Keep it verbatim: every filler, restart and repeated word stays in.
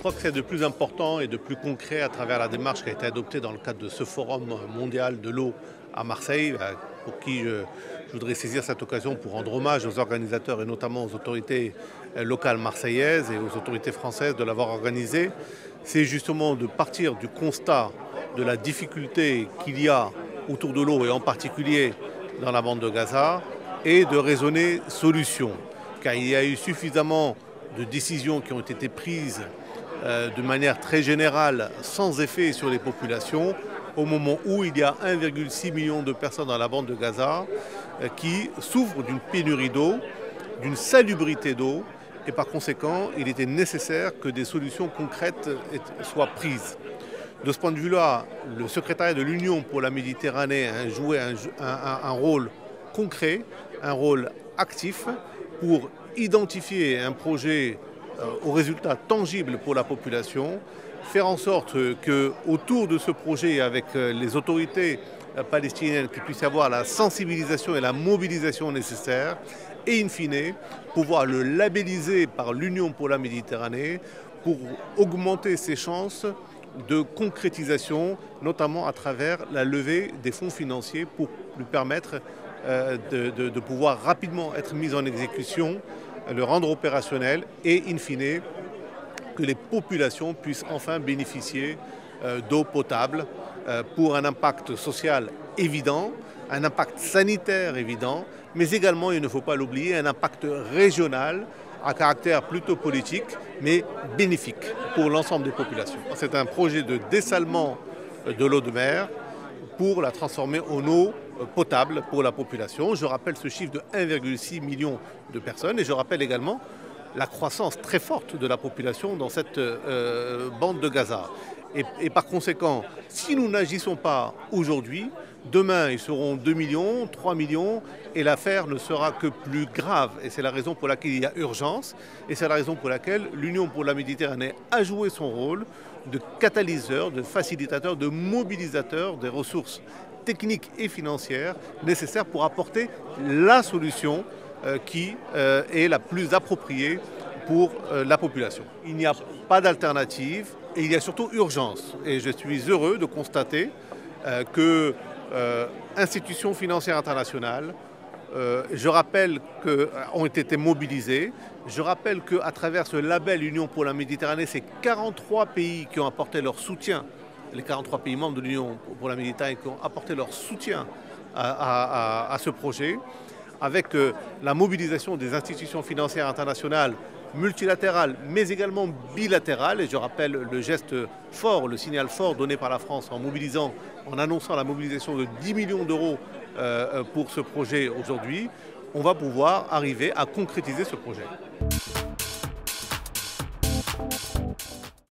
crois que c'est de plus important et de plus concret à travers la démarche qui a été adoptée dans le cadre de ce forum mondial de l'eau à Marseille, pour qui je, je voudrais saisir cette occasion pour rendre hommage aux organisateurs et notamment aux autorités locales marseillaises et aux autorités françaises de l'avoir organisé. C'est justement de partir du constat de la difficulté qu'il y a autour de l'eau et en particulier dans la bande de Gaza et de raisonner solution. Car il y a eu suffisamment de décisions qui ont été prises euh, de manière très générale, sans effet sur les populations, au moment où il y a un virgule six million de personnes dans la bande de Gaza euh, qui souffrent d'une pénurie d'eau, d'une salubrité d'eau, et par conséquent, il était nécessaire que des solutions concrètes soient prises. De ce point de vue-là, le secrétariat de l'Union pour la Méditerranée a joué un, un, un rôle concret, un rôle actif pour identifier un projet euh, aux résultats tangibles pour la population, faire en sorte que autour de ce projet, avec les autorités palestiniennes, qu'il puisse y avoir la sensibilisation et la mobilisation nécessaires, et in fine, pouvoir le labelliser par l'Union pour la Méditerranée pour augmenter ses chances de concrétisation, notamment à travers la levée des fonds financiers pour lui permettre euh, de, de, de pouvoir rapidement être mis en exécution, le rendre opérationnel et in fine que les populations puissent enfin bénéficier euh, d'eau potable euh, pour un impact social évident, un impact sanitaire évident, mais également, il ne faut pas l'oublier, un impact régional à caractère plutôt politique, mais bénéfique pour l'ensemble des populations. C'est un projet de dessalement de l'eau de mer pour la transformer en eau potable pour la population. Je rappelle ce chiffre de un virgule six million de personnes et je rappelle également la croissance très forte de la population dans cette euh, bande de Gaza. Et, et par conséquent, si nous n'agissons pas aujourd'hui, demain ils seront deux millions, trois millions et l'affaire ne sera que plus grave. Et c'est la raison pour laquelle il y a urgence et c'est la raison pour laquelle l'Union pour la Méditerranée a joué son rôle de catalyseur, de facilitateur, de mobilisateur des ressources techniques et financières nécessaires pour apporter la solution euh, qui euh, est la plus appropriée pour euh, la population. Il n'y a pas d'alternative et il y a surtout urgence. Et je suis heureux de constater euh, que euh, institutions financières internationales, euh, je rappelle que, ont été mobilisées. Je rappelle qu'à travers ce label Union pour la Méditerranée, c'est quarante-trois pays qui ont apporté leur soutien, les quarante-trois pays membres de l'Union pour la Méditerranée qui ont apporté leur soutien à, à, à, à ce projet, avec euh, la mobilisation des institutions financières internationales multilatérales, mais également bilatérales. Et je rappelle le geste fort, le signal fort donné par la France en mobilisant, en annonçant la mobilisation de dix millions d'euros euh, pour ce projet aujourd'hui. On va pouvoir arriver à concrétiser ce projet.